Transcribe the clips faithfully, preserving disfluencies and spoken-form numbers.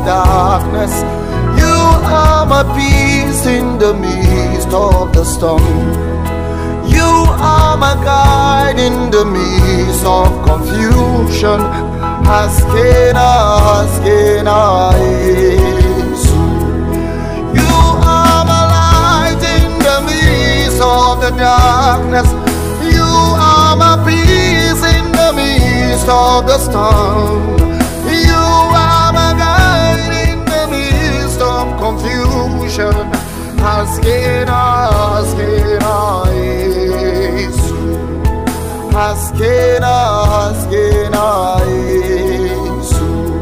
darkness. You are my peace in the midst of the storm. You are my guide in the midst of confusion. Askena, Askena, Jesus. You are my light in the midst of the darkness. You are my peace in the midst of the storm. You are my guide in the midst of confusion. Askena, Askena, Jesus. Askena, Askena, Jesus.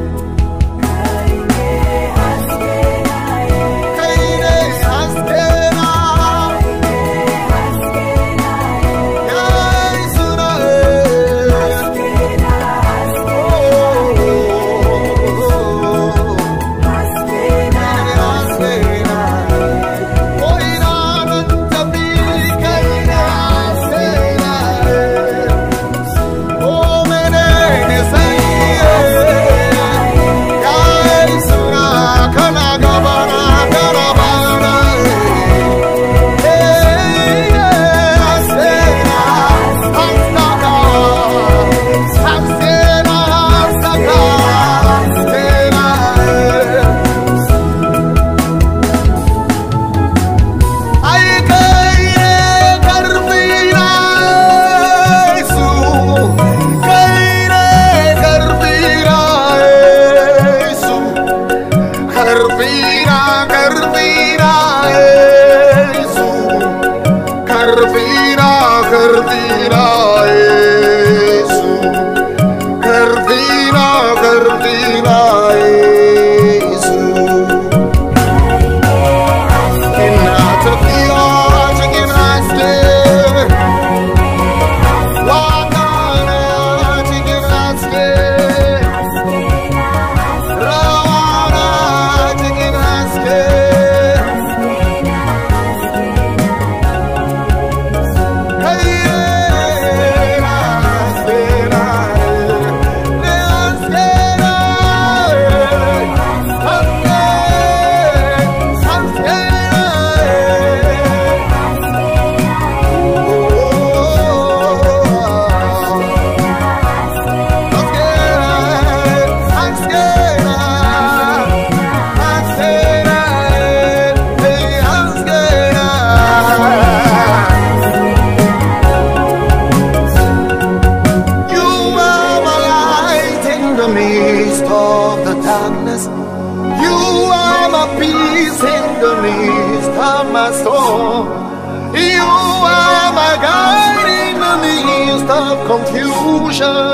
You are my peace in the midst of my storm. You are my guide in the midst of confusion.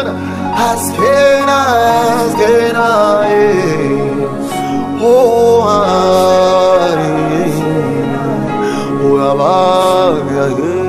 Askena, Askena, oh, I, oh, I,